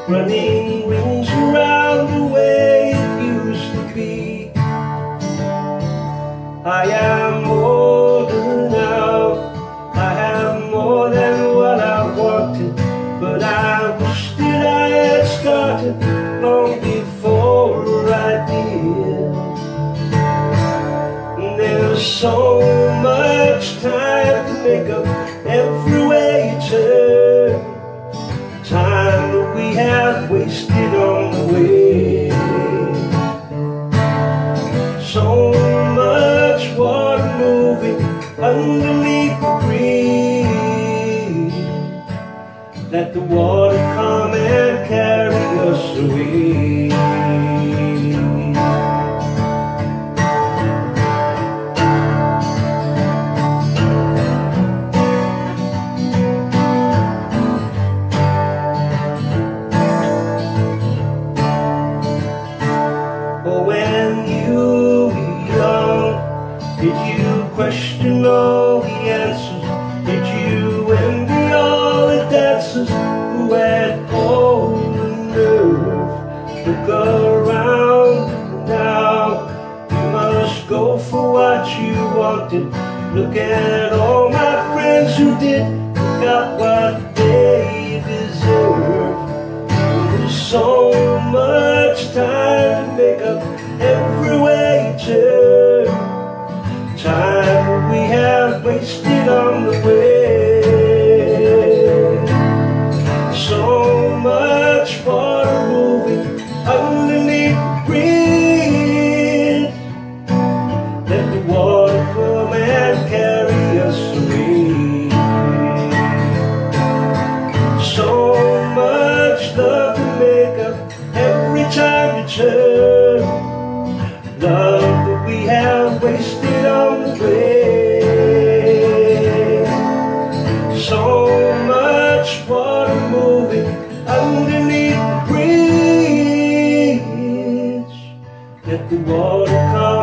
running rings around the way it used to be. I am older now, I have more than what I wanted, but I wish that I had started long before I did. There's so much time to make up every way you turn, time that we have wasted on the way. So much water moving underneath the bridge. Let the water come and carry us away. When you were young, did you question all the answers? Did you envy all the dancers who had all the nerve? Look around now, you must go for what you wanted. Look at all my friends who did, got what they deserve. There's so much time to make up every way you turn, time we have wasted on the way. So much water moving underneath the bridge. Let the water come and carry us away. So much love to make up every time you turn, love that we have wasted on the way. So much water moving underneath the bridge. Let the water come